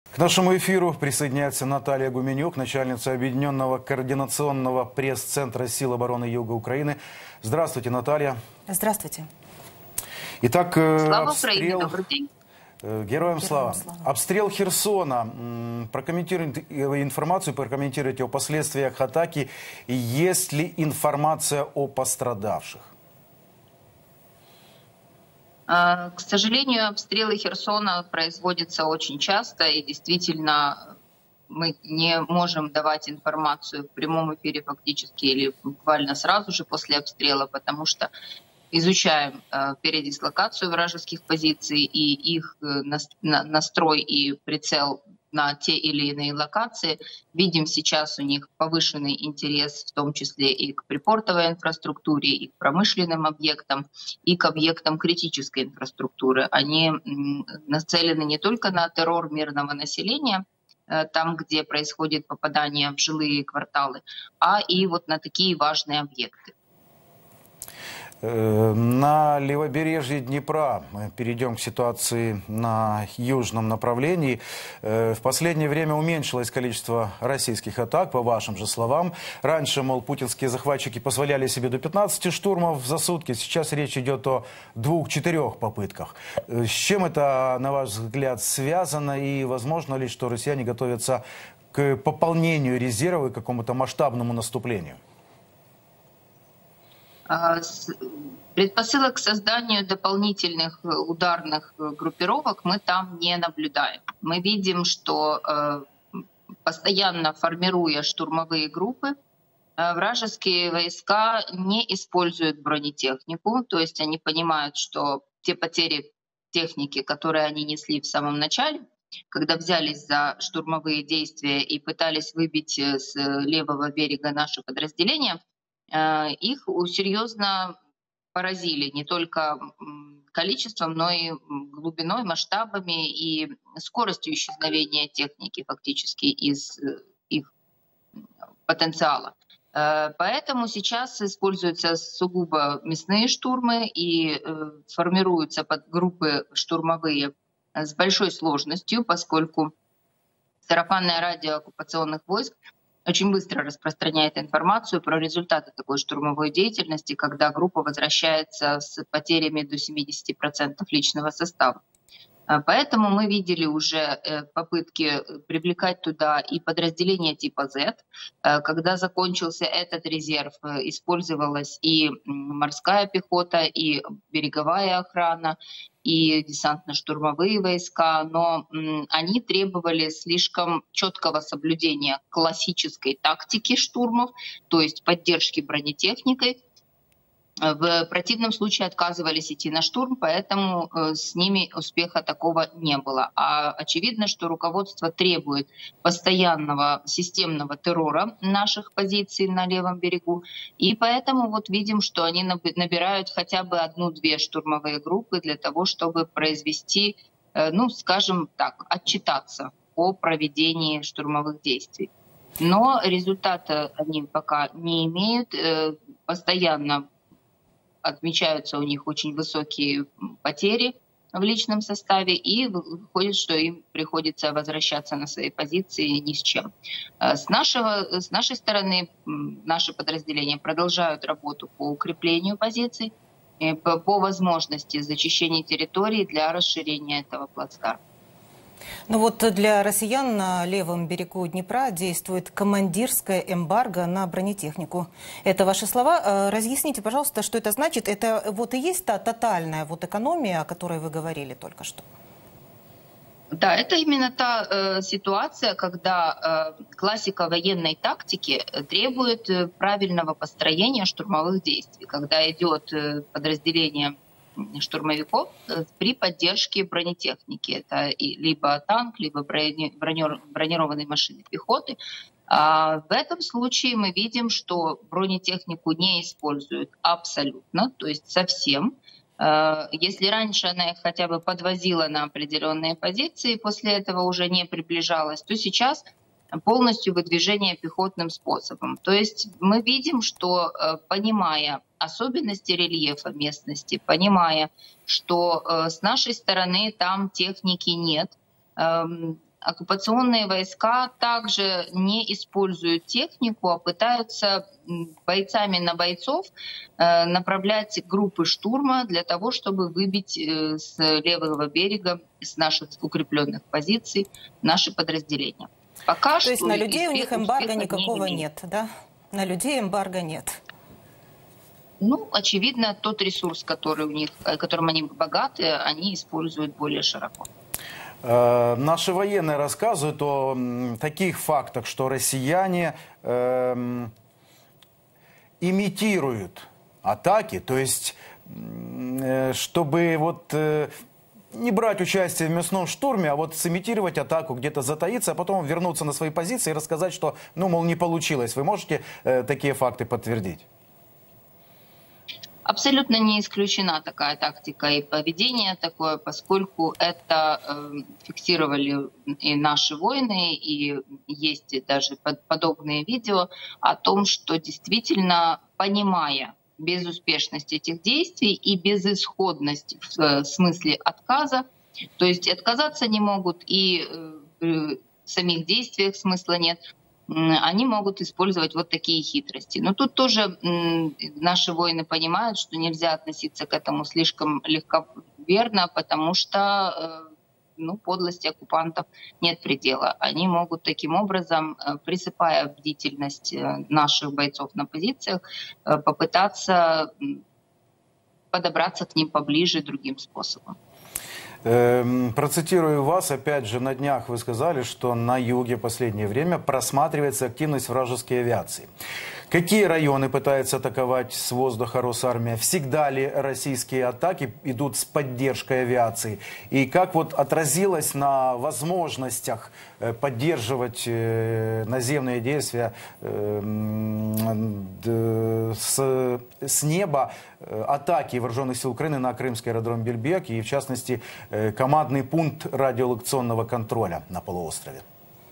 К нашему эфиру присоединяется Наталья Гуменюк, начальница Объединенного координационного пресс-центра Сил обороны Юга Украины. Здравствуйте, Наталья. Здравствуйте. Итак, Слава Украине, добрый день. Героям слава. Обстрел Херсона. Прокомментируйте информацию, прокомментируйте о последствиях атаки. И есть ли информация о пострадавших? К сожалению, обстрелы Херсона производятся очень часто, и действительно мы не можем давать информацию в прямом эфире фактически или буквально сразу же после обстрела, потому что изучаем передислокацию вражеских позиций и их настрой и прицел на те или иные локации. Видим сейчас у них повышенный интерес, в том числе и к припортовой инфраструктуре, и к промышленным объектам, и к объектам критической инфраструктуры. Они нацелены не только на террор мирного населения, там, где происходит попадание в жилые кварталы, а и вот на такие важные объекты. На левобережье Днепра мы перейдем к ситуации на южном направлении. В последнее время уменьшилось количество российских атак, по вашим же словам. Раньше, мол, путинские захватчики позволяли себе до 15 штурмов за сутки. Сейчас речь идет о 2-4 попытках. С чем это, на ваш взгляд, связано? И возможно ли, что россияне готовятся к пополнению резерва и к какому-то масштабному наступлению? Предпосылок к созданию дополнительных ударных группировок мы там не наблюдаем. Мы видим, что постоянно формируя штурмовые группы, вражеские войска не используют бронетехнику, то есть они понимают, что те потери техники, которые они несли в самом начале, когда взялись за штурмовые действия и пытались выбить с левого берега наши подразделения, их серьезно поразили не только количеством, но и глубиной, масштабами и скоростью исчезновения техники фактически из их потенциала. Поэтому сейчас используются сугубо мясные штурмы и формируются подгруппы штурмовые с большой сложностью, поскольку сарафанное радио оккупационных войск очень быстро распространяет информацию про результаты такой штурмовой деятельности, когда группа возвращается с потерями до 70% личного состава. Поэтому мы видели уже попытки привлекать туда и подразделения типа Z. Когда закончился этот резерв, использовалась и морская пехота, и береговая охрана, и десантно-штурмовые войска, но они требовали слишком четкого соблюдения классической тактики штурмов, то есть поддержки бронетехникой. В противном случае отказывались идти на штурм, поэтому с ними успеха такого не было. А очевидно, что руководство требует постоянного системного террора наших позиций на левом берегу. И поэтому вот видим, что они набирают хотя бы 1-2 штурмовые группы для того, чтобы произвести, ну, скажем так, отчитаться о проведении штурмовых действий. Но результата они пока не имеют. Постоянно отмечаются у них очень высокие потери в личном составе, и выходит, что им приходится возвращаться на свои позиции ни с чем. С нашей стороны наши подразделения продолжают работу по укреплению позиций, по возможности зачищения территории для расширения этого плацдарма. Ну вот для россиян на левом берегу Днепра действует командирское эмбарго на бронетехнику. Это ваши слова. Разъясните, пожалуйста, что это значит. Это вот и есть та тотальная вот экономия, о которой вы говорили только что? Да, это именно та ситуация, когда классика военной тактики требует правильного построения штурмовых действий, когда идет подразделение штурмовиков при поддержке бронетехники. Это либо танк, либо бронированные машины пехоты. В этом случае мы видим, что бронетехнику не используют абсолютно, то есть совсем. Если раньше она их хотя бы подвозила на определенные позиции, после этого уже не приближалась, то сейчас полностью выдвижение пехотным способом. То есть мы видим, что, понимая особенности рельефа местности, понимая, что с нашей стороны там техники нет, оккупационные войска также не используют технику, а пытаются бойцами на бойцов направлять группы штурма для того, чтобы выбить с левого берега, с наших укрепленных позиций, наши подразделения. Пока То есть на людей у них эмбарго никакого нет, да? На людей эмбарго нет. Ну, очевидно, тот ресурс, который у них, которым они богаты, они используют более широко. Наши военные рассказывают о таких фактах, что россияне имитируют атаки, то есть чтобы вот не брать участие в мясном штурме, а вот сымитировать атаку, где-то затаиться, а потом вернуться на свои позиции и рассказать, что, ну, мол, не получилось. Вы можете такие факты подтвердить? Абсолютно не исключена такая тактика и поведение такое, поскольку это фиксировали и наши воины, и есть даже подобные видео о том, что действительно, понимая безуспешность этих действий и безысходность в смысле отказа, то есть отказаться не могут и в самих действиях смысла нет, они могут использовать вот такие хитрости. Но тут тоже наши воины понимают, что нельзя относиться к этому слишком легковерно, потому что подлости оккупантов нет предела. Они могут таким образом, присыпая бдительность наших бойцов на позициях, попытаться подобраться к ним поближе другим способом. Процитирую вас, опять же, на днях вы сказали, что на юге в последнее время просматривается активность вражеской авиации. Какие районы пытаются атаковать с воздуха Росармия? Всегда ли российские атаки идут с поддержкой авиации? И как вот отразилось на возможностях поддерживать наземные действия с неба атаки вооруженных сил Украины на крымский аэродром Бельбек и, в частности, командный пункт радиолокационного контроля на полуострове?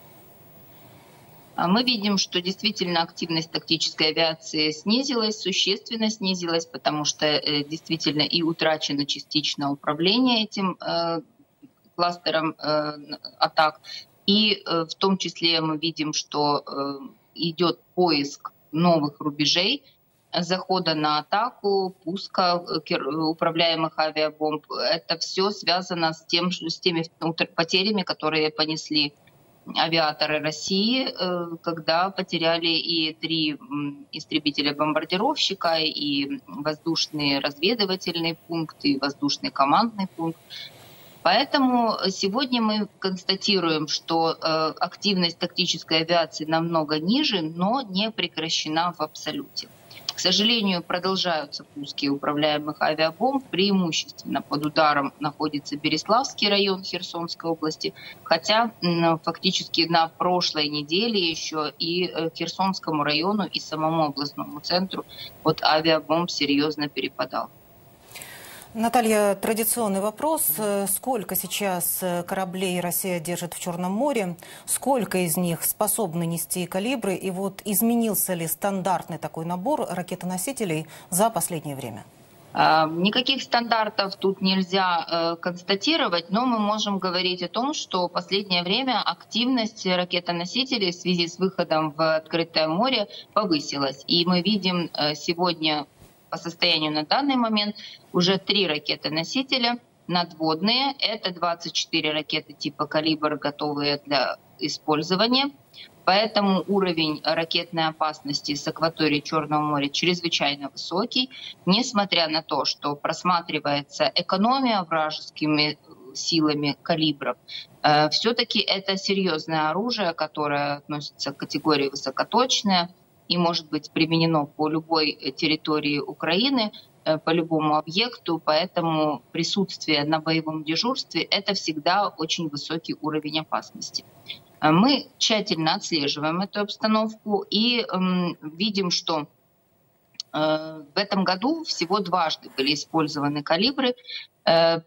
Мы видим, что действительно активность тактической авиации снизилась, существенно снизилась, потому что действительно и утрачено частично управление этим кластером атак. И в том числе мы видим, что идет поиск новых рубежей захода на атаку, пуска управляемых авиабомб. Это все связано с теми потерями, которые понесли авиаторы России, когда потеряли и 3 истребителя-бомбардировщика, и воздушный разведывательный пункт, и воздушный командный пункт. Поэтому сегодня мы констатируем, что активность тактической авиации намного ниже, но не прекращена в абсолюте. К сожалению, продолжаются пуски управляемых авиабомб. Преимущественно под ударом находится Береславский район Херсонской области, хотя фактически на прошлой неделе еще и Херсонскому району и самому областному центру от авиабомб серьезно перепадал. Наталья, традиционный вопрос. Сколько сейчас кораблей Россия держит в Черном море? Сколько из них способны нести калибры? И вот изменился ли стандартный такой набор ракетоносителей за последнее время? Никаких стандартов тут нельзя констатировать, но мы можем говорить о том, что в последнее время активность ракетоносителей в связи с выходом в открытое море повысилась. И мы видим сегодня по состоянию на данный момент уже 3 ракеты-носителя надводные. Это 24 ракеты типа «Калибр», готовые для использования. Поэтому уровень ракетной опасности с акватории Черного моря чрезвычайно высокий, несмотря на то, что просматривается экономия вражескими силами калибров. Все-таки это серьезное оружие, которое относится к категории высокоточное и может быть применено по любой территории Украины, по любому объекту, поэтому присутствие на боевом дежурстве – это всегда очень высокий уровень опасности. Мы тщательно отслеживаем эту обстановку и видим, что в этом году всего дважды были использованы калибры,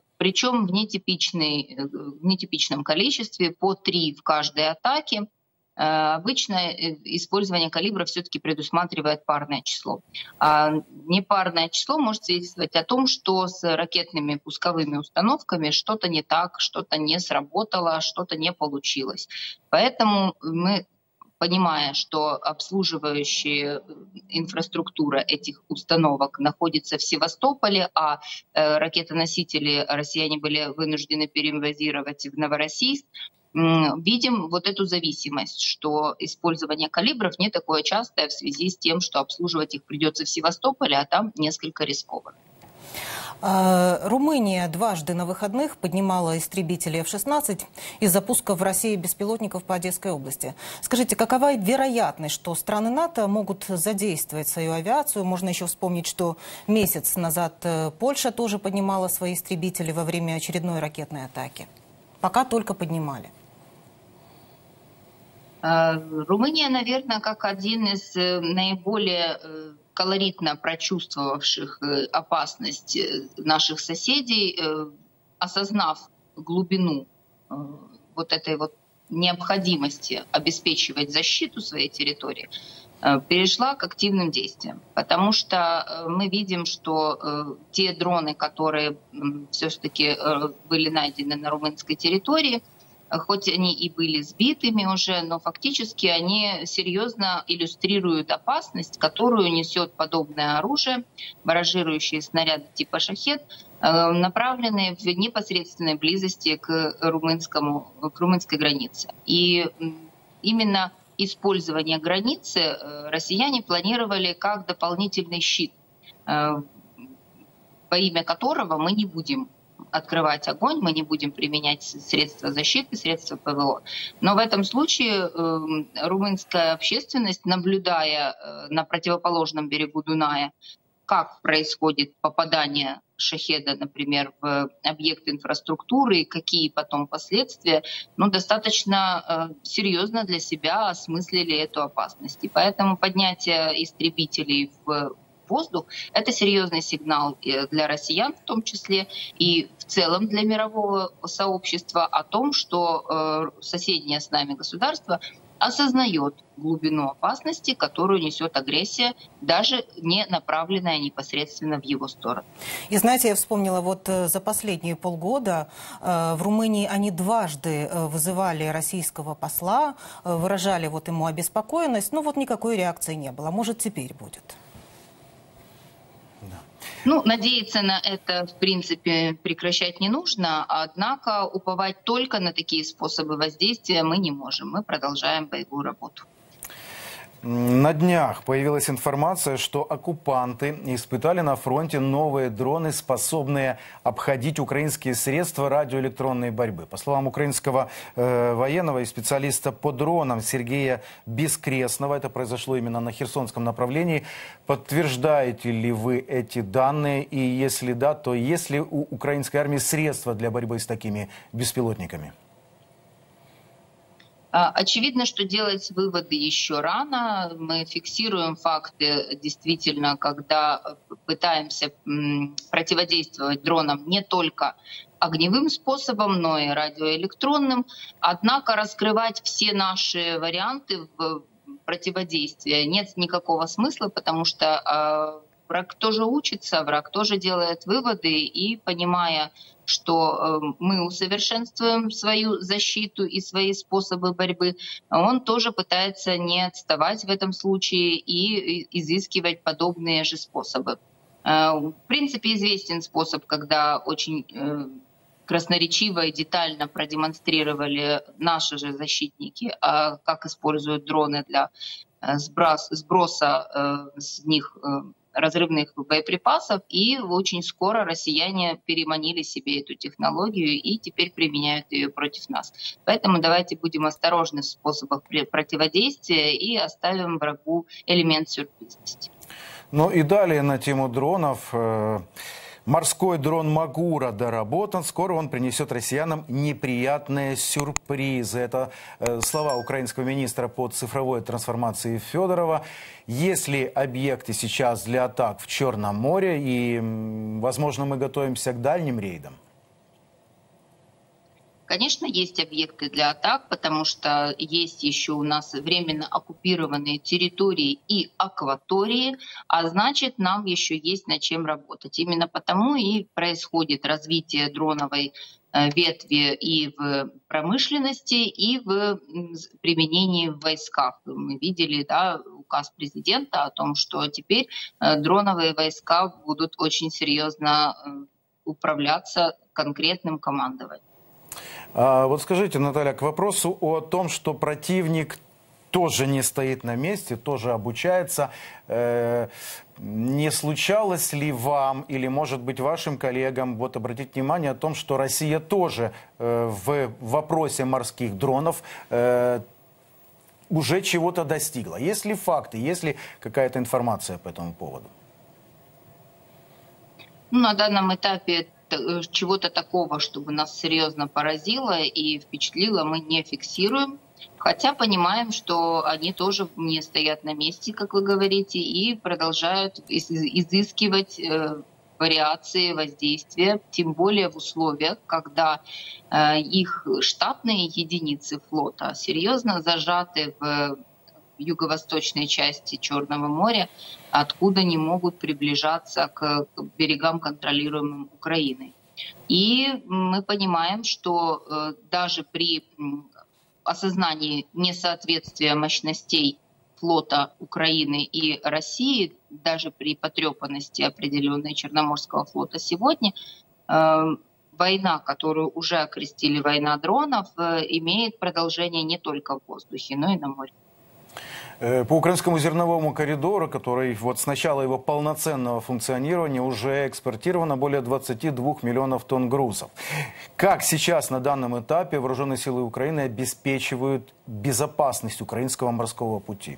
причем в нетипичном количестве, по 3 в каждой атаке. Обычно использование калибра все-таки предусматривает парное число. А непарное число может свидетельствовать о том, что с ракетными пусковыми установками что-то не так, что-то не сработало, что-то не получилось. Поэтому мы, понимая, что обслуживающая инфраструктура этих установок находится в Севастополе, а ракетоносители россияне были вынуждены перебазировать в Новороссийск, видим вот эту зависимость, что использование калибров не такое частое в связи с тем, что обслуживать их придется в Севастополе, а там несколько рискованно. Румыния дважды на выходных поднимала истребители F-16 из запуска в России беспилотников по Одесской области. Скажите, какова вероятность, что страны НАТО могут задействовать свою авиацию? Можно еще вспомнить, что месяц назад Польша тоже поднимала свои истребители во время очередной ракетной атаки. Пока только поднимали. Румыния, наверное, как один из наиболее колоритно прочувствовавших опасность наших соседей, осознав глубину вот этой вот необходимости обеспечивать защиту своей территории, перешла к активным действиям. Потому что мы видим, что те дроны, которые все-таки были найдены на румынской территории, хоть они и были сбитыми уже, но фактически они серьезно иллюстрируют опасность, которую несет подобное оружие, барражирующие снаряды типа «Шахед», направленные в непосредственной близости к румынской границе. И именно использование границы россияне планировали как дополнительный щит, во имя которого мы не будем открывать огонь, мы не будем применять средства защиты, средства ПВО. Но в этом случае румынская общественность, наблюдая на противоположном берегу Дуная, как происходит попадание «Шахеда», например, в объект инфраструктуры, и какие потом последствия, достаточно серьезно для себя осмыслили эту опасность. И поэтому поднятие истребителей в воздух — это серьезный сигнал для россиян в том числе и в целом для мирового сообщества о том, что соседнее с нами государство осознает глубину опасности, которую несет агрессия, даже не направленная непосредственно в его сторону. И знаете, я вспомнила, вот за последние полгода в Румынии они дважды вызывали российского посла, выражали вот ему обеспокоенность, но вот никакой реакции не было. Может, теперь будет? Надеяться на это, в принципе, прекращать не нужно, однако уповать только на такие способы воздействия мы не можем. Мы продолжаем боевую работу. На днях появилась информация, что оккупанты испытали на фронте новые дроны, способные обходить украинские средства радиоэлектронной борьбы. По словам украинского военного и специалиста по дронам Сергея Бескрестного, это произошло именно на Херсонском направлении. Подтверждаете ли вы эти данные? И если да, то есть ли у украинской армии средства для борьбы с такими беспилотниками? Очевидно, что делать выводы еще рано. Мы фиксируем факты, действительно, когда пытаемся противодействовать дронам не только огневым способом, но и радиоэлектронным. Однако раскрывать все наши варианты противодействия нет никакого смысла, потому что враг тоже учится, враг тоже делает выводы, и понимая, что мы усовершенствуем свою защиту и свои способы борьбы, он тоже пытается не отставать в этом случае и изыскивать подобные же способы. В принципе, известен способ, когда очень красноречиво и детально продемонстрировали наши же защитники, как используют дроны для сброса с них разрывных боеприпасов, и очень скоро россияне переманили себе эту технологию и теперь применяют ее против нас. Поэтому давайте будем осторожны в способах противодействия и оставим врагу элемент сюрпризности. И далее на тему дронов. Морской дрон «Магура» доработан. Скоро он принесет россиянам неприятные сюрпризы. Это слова украинского министра по цифровой трансформации Федорова. Есть ли объекты сейчас для атак в Черном море? И, возможно, мы готовимся к дальним рейдам? Конечно, есть объекты для атак, потому что есть еще у нас временно оккупированные территории и акватории, а значит, нам еще есть над чем работать. Именно потому и происходит развитие дроновой ветви и в промышленности, и в применении в войсках. Мы видели, да, указ президента о том, что теперь дроновые войска будут очень серьезно управляться конкретным командованием. Вот скажите, Наталья, к вопросу о том, что противник тоже не стоит на месте, тоже обучается. Не случалось ли вам или, может быть, вашим коллегам вот обратить внимание о том, что Россия тоже в вопросе морских дронов уже чего-то достигла? Есть ли факты, есть ли какая-то информация по этому поводу? На данном этапе чего-то такого, чтобы нас серьезно поразило и впечатлило, мы не фиксируем. Хотя понимаем, что они тоже не стоят на месте, как вы говорите, и продолжают изыскивать вариации воздействия, тем более в условиях, когда их штатные единицы флота серьезно зажаты в юго-восточной части Черного моря, откуда не могут приближаться к берегам, контролируемым Украиной. И мы понимаем, что даже при осознании несоответствия мощностей флота Украины и России, даже при потрепанности определенной Черноморского флота сегодня, война, которую уже окрестили война дронов, имеет продолжение не только в воздухе, но и на море. По украинскому зерновому коридору, который вот с начала его полноценного функционирования уже экспортировано более 22 миллионов тонн грузов. Как сейчас на данном этапе вооруженные силы Украины обеспечивают безопасность украинского морского пути?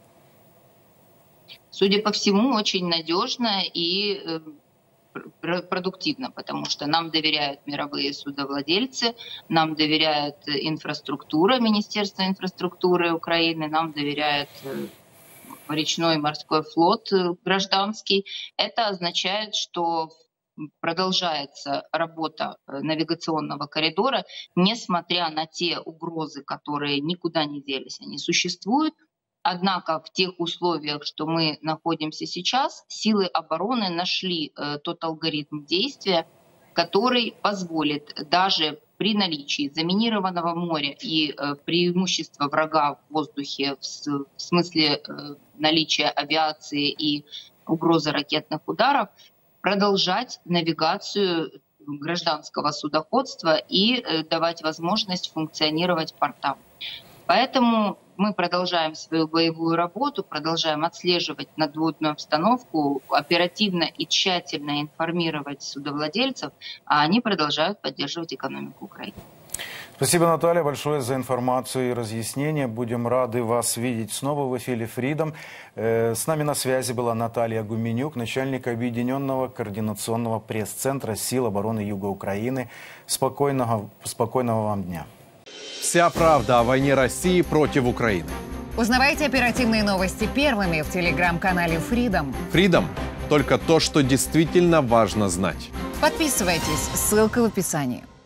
Судя по всему, очень надежно и продуктивно, потому что нам доверяют мировые судовладельцы, нам доверяет инфраструктура, Министерство инфраструктуры Украины, нам доверяет речной морской флот гражданский. Это означает, что продолжается работа навигационного коридора, несмотря на те угрозы, которые никуда не делись, они существуют. Однако в тех условиях, что мы находимся сейчас, силы обороны нашли тот алгоритм действия, который позволит даже при наличии заминированного моря и преимущества врага в воздухе в смысле наличия авиации и угрозы ракетных ударов продолжать навигацию гражданского судоходства и давать возможность функционировать портам. Поэтому мы продолжаем свою боевую работу, продолжаем отслеживать надводную обстановку, оперативно и тщательно информировать судовладельцев, а они продолжают поддерживать экономику Украины. Спасибо, Наталья, большое за информацию и разъяснение. Будем рады вас видеть снова в эфире Freedom. С нами на связи была Наталья Гуменюк, начальник Объединенного координационного пресс-центра сил обороны Юга Украины. Спокойного вам дня. Вся правда о войне России против Украины. Узнавайте оперативные новости первыми в телеграм-канале Freedom. Freedom – только то, что действительно важно знать. Подписывайтесь, ссылка в описании.